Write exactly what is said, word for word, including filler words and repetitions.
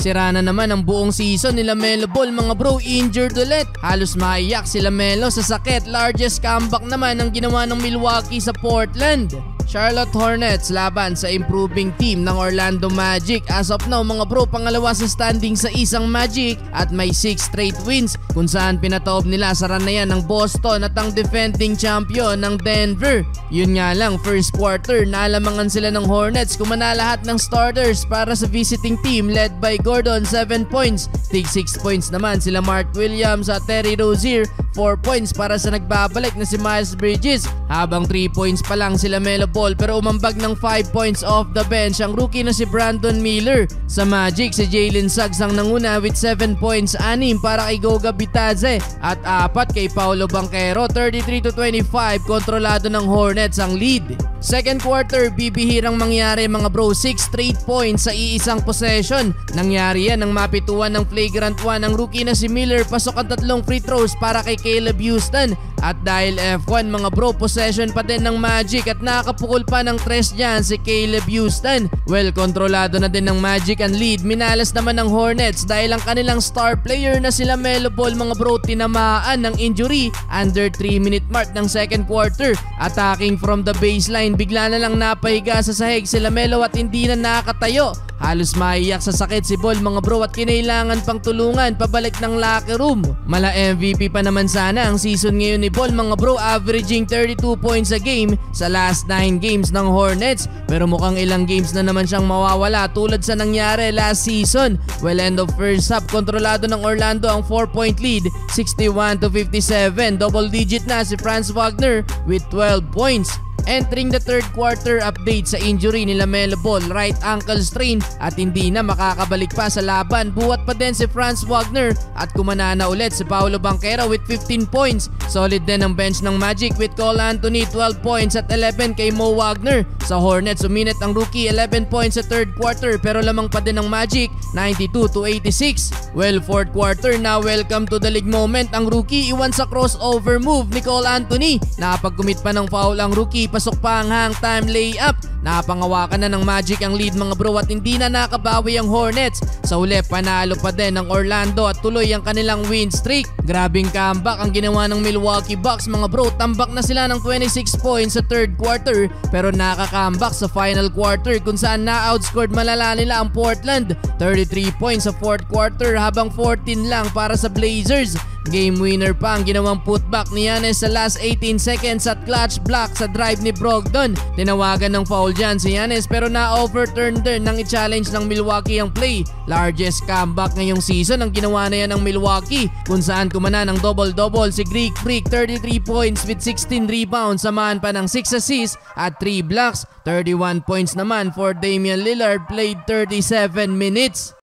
Sira na naman ang buong season ni LaMelo Ball mga bro, injured ulit. Halos maiyak si LaMelo sa sakit. Largest comeback naman ang ginawa ng Milwaukee sa Portland. Charlotte Hornets laban sa improving team ng Orlando Magic. As of now mga bro, pangalawa sa standing sa isang Magic at may six straight wins kung saan pinataob nila sa run na yan ng Boston at ang defending champion ng Denver. Yun nga lang, first quarter nalamangan sila ng Hornets, kumana lahat ng starters para sa visiting team led by Gordon seven points. Tig six points naman sila Mark Williams at Terry Rozier, four points para sa nagbabalik na si Miles Bridges, habang three points pa lang sila LaMelo Ball pero umambag ng five points off the bench ang rookie na si Brandon Miller. Sa Magic, si Jalen Suggs ang nanguna with seven points, anim para kay Goga Bitadze at apat kay Paolo Banchero. Thirty-three to twenty-five, kontrolado ng Hornets ang lead. Second quarter, bibihirang mangyari mga bro, six straight points sa iisang possession. Nangyari yan nang mapituan ng flagrant one ang rookie na si Miller. Pasok ang tatlong free throws para kay Caleb Houston. At dahil F one mga bro, possession pa din ng Magic at nakakapukol pa ng tres dyan si Caleb Houston. Well, kontrolado na din ng Magic ang lead. Minalas naman ng Hornets dahil ang kanilang star player na si LaMelo Ball mga bro, tinamaan ng injury under three minute mark ng second quarter. Attacking from the baseline, bigla na lang napahiga sa sahig si LaMelo at hindi na nakatayo. Halos maiyak sa sakit si Ball mga bro at kinailangan pang tulungan pabalik ng locker room. Mala M V P pa naman sana ang season ngayon ni Ball mga bro, averaging thirty-two points a game sa last nine games ng Hornets. Pero mukhang ilang games na naman siyang mawawala tulad sa nangyari last season. Well, end of first half, kontrolado ng Orlando ang four point lead, sixty-one to fifty-seven. Double digit na si Franz Wagner with twelve points. Entering the third quarter, update sa injury ni LaMelo Ball, right ankle strain at hindi na makakabalik pa sa laban. Buwat pa din si Franz Wagner at kumana na ulit si Paolo Banchero with fifteen points. Solid din ang bench ng Magic with Cole Anthony twelve points at eleven kay Mo Wagner. Sa Hornets, uminit ang rookie eleven points sa third quarter pero lamang pa din ng Magic ninety-two to eighty-six. Well, fourth quarter na, welcome to the league moment ang rookie. Iwan sa crossover move ni Cole Anthony. Nakapag-commit pa ng foul ang rookie. Pasok pa ang hang time layup. Napangawakan na ng Magic ang lead mga bro at hindi na nakabawi ang Hornets. Sa uli, panalo pa din ng Orlando at tuloy ang kanilang win streak. Grabing comeback ang ginawa ng Milwaukee Bucks mga bro. Tambak na sila ng twenty-six points sa third quarter pero nakaka-comeback sa final quarter kung saan na-outscored malala nila ang Portland. thirty-three points sa fourth quarter habang fourteen lang para sa Blazers. Game winner pa ang ginawang putback ni Giannis sa last eighteen seconds at clutch block sa drive ni Brogdon. Tinawagan ng foul dyan si Giannis pero na-overturn din nang i-challenge ng Milwaukee ang play. Largest comeback ngayong season ang ginawa na yan ng Milwaukee kung saan kumana ng double-double si Greek Freak, thirty-three points with sixteen rebounds, samahan pa ng six assists at three blocks. thirty-one points naman for Damian Lillard, played thirty-seven minutes.